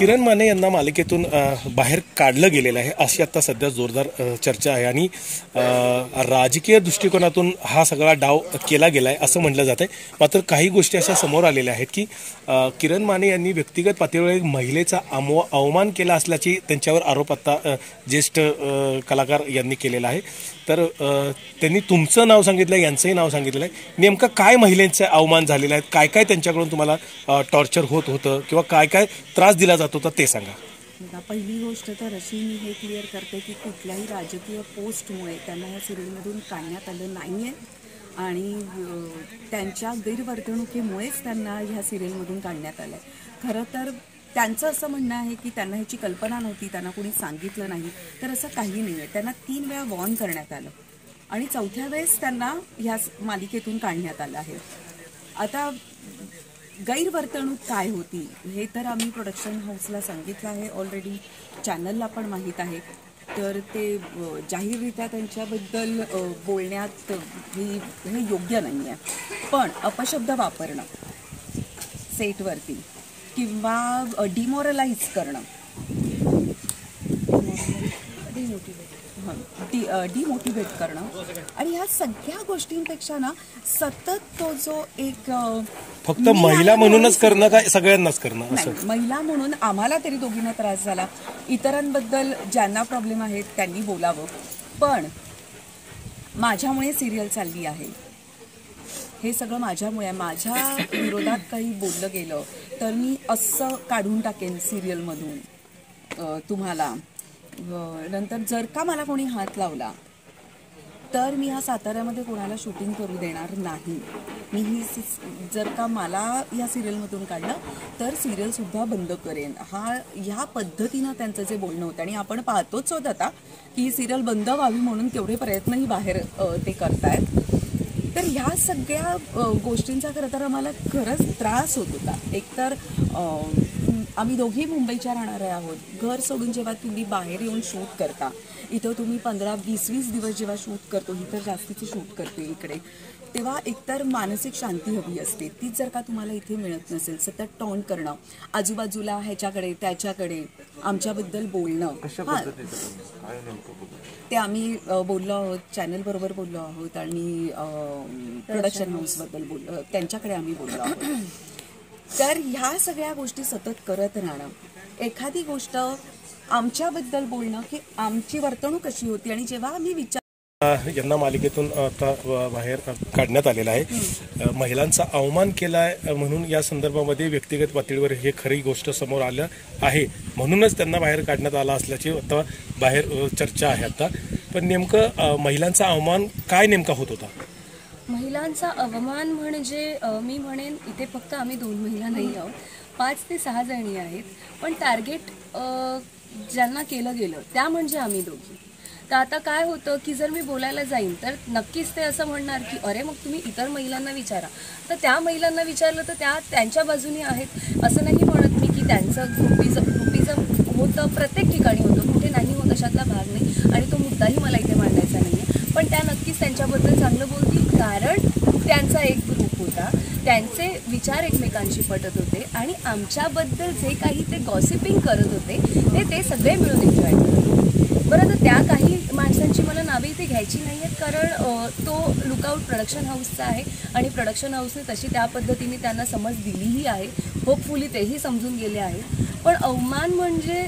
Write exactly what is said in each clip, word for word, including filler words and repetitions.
किरण माने यांना मालिकेतून बाहेर काढलं गेलेलं आहे अशी आता सध्या जोरदार चर्चा आहे आणि राजकीय दृष्टिकोनातून हा सगळा डाव केला गेला आहे असं म्हटलं जात आहे। मात्र काही गोष्टी अशा समोर आलेल्या आहेत की किरण माने यांनी व्यक्तिगत पातळीवर महिलेचा अवमान केला असल्याची त्यांच्यावर आरोप आता ज्येष्ठ कलाकार यांनी केलेला आहे। तर त्यांनी तुमचं नाव सांगितलं, यांचंही नाव सांगितलं आहे। नेमकं काय महिलांचे अवमान झालेले आहेत, काय काय त्यांच्याकडून तुम्हाला टॉर्चर होत होतं किंवा काय काय त्रास दिला जात होता ते सांगा। पहिली गोष्ट तर अशी मी हे क्लिअर करते की कुठल्याही राजकीय पोस्टमुळे त्यांना या सिरियलमधून काढण्यात आलं नाही आहे आणि त्यांच्या गैरवर्तणुकीमुळेच त्यांना ह्या सिरियलमधून काढण्यात आलं आहे। खरं तर त्यांचं असं म्हणणं आहे की त्यांना ह्याची कल्पना नव्हती, त्यांना कोणी सांगितलं नाही, तर असं काही नाही आहे। त्यांना तीन वेळा वॉर्न करण्यात आलं आणि चौथ्या वेळेस त्यांना ह्या मालिकेतून काढण्यात आलं आहे। आता गैरवर्तणूक काय होती हे तर आम्ही प्रोडक्शन हाऊसला सांगितलं आहे, ऑलरेडी चॅनलला पण माहीत आहे। तर ते जाहीररित्या त्यांच्याबद्दल बोलण्यात हे योग्य नाही आहे। पण अपशब्द वापरणं सेटवरती किंवा डिमोरलाइज करणं, डी डिमोटिवेट करणं आणि ह्या सगळ्या गोष्टींपेक्षा ना सतत तो जो एक फक्त महिला म्हणूनच करणं काय सगळ्यांनाच करणं असं, महिला म्हणून आम्हाला तरी दोघींना त्रास झाला, इतरांबद्दल ज्यांना प्रॉब्लेम आहेत त्यांनी बोलावं, पण माझ्यामुळे सिरियल चालली आहे, हे सगळं माझ्यामुळे, माझ्या विरोधात काही बोललं गेलं तर मी असं काढून टाकेन सिरियलमधून तुम्हाला। नंतर जर का मला कोणी हात लावला तर मी हा साताऱ्यामध्ये कोणाला शूटिंग करू देणार नाही। मी ही जर का मला या सिरियलमधून काढलं तर सिरियलसुद्धा बंद करेन। हा ह्या पद्धतीनं त्यांचं जे बोलणं होतं आणि आपण पाहतोच होत आता की ही सिरियल बंद व्हावी म्हणून केवढे प्रयत्नही बाहेर ते करतायत। तर ह्या सगळ्या गोष्टींचा खरं तर आम्हाला खरंच त्रास होत होता। एकतर आम्ही दोघी मुंबईच्या राहणारे आहोत, घर सोडून जेव्हा तुम्ही बाहेर येऊन शूट करता, इथं तुम्ही पंधरा वीस वीस दिवस जेव्हा शूट करतो, ही तर जास्तीचं शूट करते इकडे, तेव्हा एकतर मानसिक शांती हवी असते, तीच जर का तुम्हाला इथे मिळत नसेल, सतत टॉन्ट करणं, आजूबाजूला ह्याच्याकडे त्याच्याकडे आमच्याबद्दल बोलणं, हां ते आम्ही बोललो आहोत, चॅनल बरोबर बोललो आहोत आणि प्रोडक्शन हाऊसबद्दल बोल त्यांच्याकडे आम्ही बोललो आहोत। तर ह्या सगळ्या गोष्टी सतत करत राहणं, एखादी गोष्ट आमच्याबद्दल बोलणं की आमची वर्तणूक कशी होती आणि जेव्हा आम्ही विचार यांना मालिकेतून आता बाहेर काढण्यात आलेला आहे, महिलांचा अवमान केलाय म्हणून या संदर्भामध्ये व्यक्तिगत पातळीवर हे खरी गोष्ट समोर आलं आहे, म्हणूनच त्यांना बाहेर काढण्यात आला असल्याची आता बाहेर चर्चा आहे। आता पण नेमकं महिलांचा अवमान काय नेमका होत होता? महिलांचा अवमान म्हणजे मी म्हणेन इथे फक्त आम्ही दोन महिला नाही आहोत, पाच ते सहा जणी आहेत, पण टार्गेट ज्यांना केलं गेलं त्या म्हणजे आम्ही दोघी। तर आता काय होतं की जर मी बोलायला जाईन तर नक्कीच ते असं म्हणणार की अरे मग तुम्ही इतर महिलांना विचारा, तर त्या महिलांना विचारलं तर त्या त्यांच्या बाजूनी आहेत। असं नाही म्हणत मी की त्यांचं ग्रुपिझम ग्रुपिझम होतं, प्रत्येक ठिकाणी होतं, कुठे नाही होत अशातला भाग नाही आणि तो मुद्दाही मला इथे मांडायचा नाही आहे, पण त्या नक्कीच त्यांच्याबद्दल चांगलं बोलतील कारण त्यांचा एक ग्रुप होता, त्यांचे विचार एकमेकांशी पटत होते आणि आमच्याबद्दल जे काही ते गॉसिपिंग करत होते ते ते सगळे मिळून एन्जॉय करत होते। बरं, तर त्या काही माणसांची मला नावे इथे घ्यायची नाही आहेत कारण तो लुकआउट प्रोडक्शन हाऊसचा आहे आणि प्रोडक्शन हाऊसने तशी त्या पद्धतीने त्यांना समज दिलीही आहे, होपफुली तेही समजून गेले आहेत। पण अवमान म्हणजे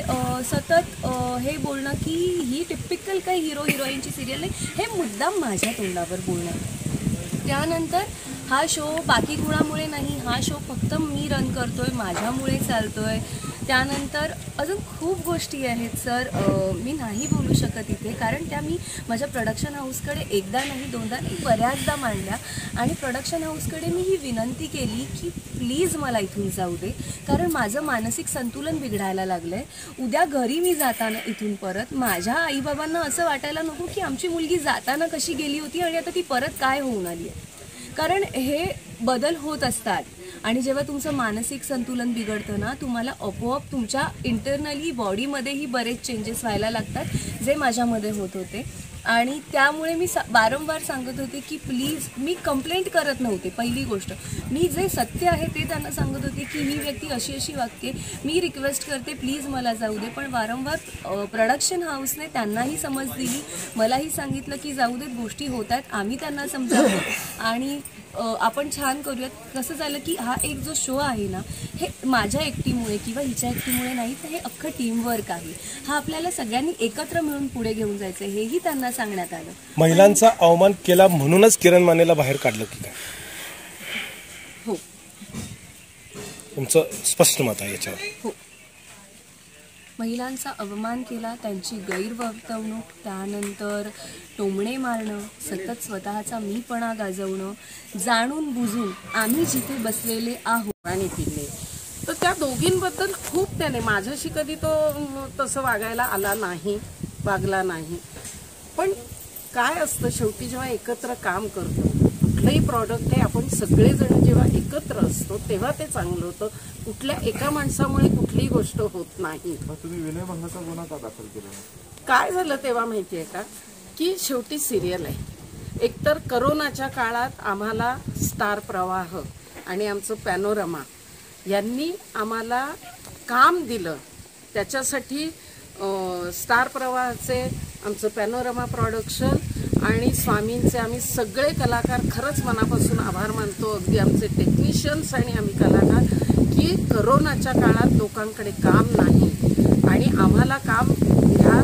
सतत हे बोलणं की ही टिपिकल काही हिरो हिरोईनची सिरियल नाही, हे मुद्दाम माझ्या तोंडावर बोलणं। त्यानंतर हा शो बाकी कुणामुळे नाही, हा शो फक्त मी रन करतोय, माझ्यामुळे चालतोय। त्यानंतर अजून खूप गोष्टी आहेत सर, मी नाही बोलू शकत इथे कारण त्या मी माझ्या प्रोडक्शन हाऊसकडे एकदा नाही दोनदा नाही बऱ्याचदा मांडल्या आणि प्रोडक्शन हाऊसकडे मी ही विनंती केली की प्लीज मला इथून जाऊ दे कारण माझं मानसिक संतुलन बिघडायला लागलं आहे। उद्या घरी मी जाताना इथून परत माझ्या आईबाबांना असं वाटायला नको की आमची मुलगी जाताना कशी गेली होती आणि आता ती परत काय होऊन आली आहे, कारण हे बदल होत असतात आणि जेव्हा तुमचं मानसिक संतुलन बिघडतं ना, तुम्हाला आपोआप तुमच्या इंटरनली बॉडीमध्येही बरेच चेंजेस व्हायला लागतात, जे माझ्यामध्ये होत होते। आणि त्यामुळे मी सा वारंवार सांगत होते की प्लीज, मी कंप्लेंट करत नव्हते. पहिली गोष्ट, मी जे सत्य आहे ते त्यांना सांगत होते की ही व्यक्ती अशी अशी वागते, मी रिक्वेस्ट करते प्लीज मला जाऊ दे. पण वारंवार प्रोडक्शन हाऊसने त्यांनाही समज दिली, मलाही सांगितलं की जाऊ देत, गोष्टी होत आहेत, आम्ही त्यांना समजावलं आणि आपण छान करूयात. कसं झालं की हा एक जो शो आहे ना, हे माझ्या एकटीमुळे किंवा हिच्या एकटीमुळे नाही, तर हे अख्खं टीमवर्क आहे. हा आपल्याला सगळ्यांनी एकत्र मिळून पुढे घेऊन जायचं, हेही त्यांना सांगण्यात आलं. महिलांचा अवमान केला म्हणूनच किरण मानेला बाहेर काढलं की काय? हो, तुमचं स्पष्ट मत आहे याच्यावर? हो, महिलांचा अवमान केला, त्यांची गैरवर्तवणूक, त्यानंतर टोमणे मारणं, सतत स्वतःचा मीपणा गाजवणं, जाणून बुजून आम्ही जिथे बसलेले आहोत आणि तिने तर त्या दोघींबद्दल खूप त्याने, माझ्याशी कधी तो तसं वागायला आला नाही, वागला नाही. पण काय असतं, शेवटी जेव्हा एकत्र काम करतो, कुठलंही प्रॉडक्ट हे आपण सगळेजण जेव्हा एकत्र असतो तेव्हा ते चांगलं होतं. कुठल्या एका माणसामुळे कुठलीही गोष्ट होत नाही. तुम्ही विनयभंगाचा गुन्हा का दाखल केला? काय झालं तेव्हा माहितीये का, की शेवटी सिरियल आहे. एकतर करोनाच्या काळात आम्हाला स्टार प्रवाह आणि आमचं पॅनोरमा यांनी आम्हाला काम दिलं. त्याच्यासाठी स्टार प्रवाहाचे, आमचं पॅनोरमा प्रोडक्शन आणि स्वामींचे आम्ही सगळे कलाकार खरंच मनापासून आभार मानतो. अगदी आमचे टेक्निशियन्स आणि आम्ही कलाकार, की करोनाच्या काळात लोकांकडे काम नाही आणि आम्हाला काम ह्या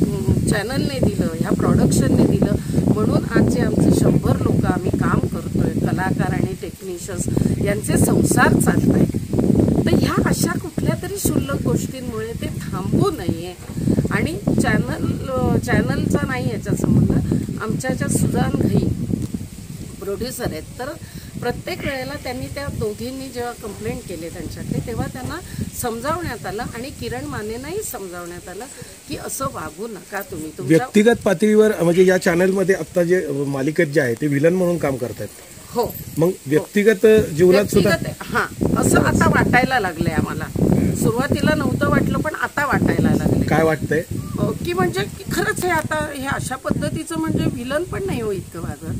चॅनलने दिलं, ह्या प्रोडक्शनने दिलं. म्हणून आज जे आमचे शंभर लोक आम्ही काम करतोय, कलाकार आणि टेक्निशियन्स, यांचे संसार चालत आहेत. तर ह्या अशा कुठल्या तरी क्षुल्लक गोष्टींमुळे ते थांबू नये. आणि चॅनल चॅनलचा नाही याचा संबंध, आमच्या ज्या सुजान घई प्रोड्युसर आहेत, तर प्रत्येक वेळेला त्यांनी त्या दोघींनी जेव्हा कंप्लेंट केले त्यांच्याकडे, तेव्हा त्यांना समजावण्यात आलं आणि किरण मानेंनाही समजावण्यात आलं की असं वागू नका तुम्ही. व्यक्तिगत पातळीवर म्हणजे या चॅनलमध्ये आता जे मालिकेत जे आहे ते विलन म्हणून काम करतात. हो, मग व्यक्तिगत जीवनात सुद्धा हा असं आता वाटायला लागलंय आम्हाला. सुरुवातीला नव्हतं वाटलं, पण आता वाटायला लागलं. काय वाटतंय की म्हणजे खरंच हे आता हे अशा पद्धतीचं म्हणजे विलन पण नाही हो इतकं वागत.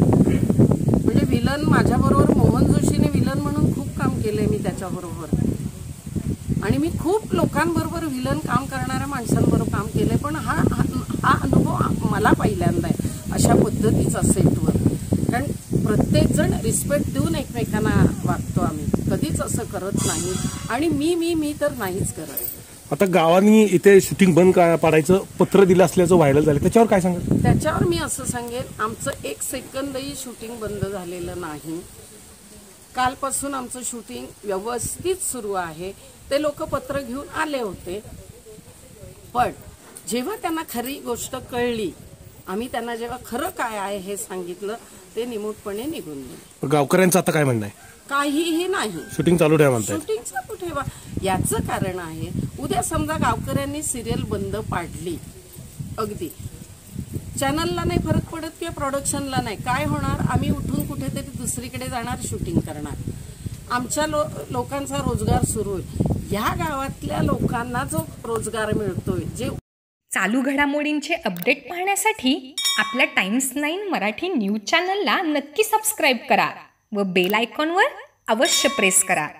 म्हणजे विलन माझ्याबरोबर मोहन जोशीने विलन म्हणून खूप काम केलंय मी त्याच्याबरोबर, आणि मी खूप लोकांबरोबर विलन काम करणाऱ्या माणसांबरोबर काम केलंय. पण हा हा अनुभव मला पहिल्यांदा आहे अशा पद्धतीचा सेटवर. कारण प्रत्येक जण रिस्पेक्ट देऊन एकमेकांना वागतो आम्ही, कधीच असं करत नाही. आणि मी मी मी तर नाहीच करत. आता गावांनी इथे शूटिंग बंद पाडायचं पत्र दिलं असल्याचं व्हायरल झालं, त्याच्यावर काय सांगा? त्याच्यावर मी असं सांगेन, आमचं एक सेकंदही शूटिंग बंद झालेलं नाही. कालपासून आमचं शूटिंग व्यवस्थित सुरू आहे. ते लोक पत्र घेऊन आले होते, पण जेव्हा त्यांना खरी गोष्ट कळली, आम्ही त्यांना जेव्हा खरं काय आहे हे सांगितलं, ते निमूटपणे निघून गेले. गावकऱ्यांचं आता काय म्हणणं आहे? काहीही नाही, शूटिंग चालू ठेवा म्हणतात. शूटिंग चालू ठेवा. याचं कारण आहे, उद्या समजा गावकऱ्यांनी सिरियल बंद पाडली, अगदी चॅनलला नाही फरक पडत किंवा प्रोडक्शनला नाही, काय होणार? आम्ही उठून कुठेतरी दुसरीकडे जाणार, शूटिंग करणार. आमच्या लो लोकांचा रोजगार सुरू होईल. या गावातल्या लोकांना जो रोजगार मिळतोय, जे चालू घडामोडींचे अपडेट पाहण्यासाठी आपल्या टाइम्स नाईन मराठी न्यूज चॅनलला नक्की सबस्क्राईब करा व बेल आयकॉनवर अवश्य प्रेस करा.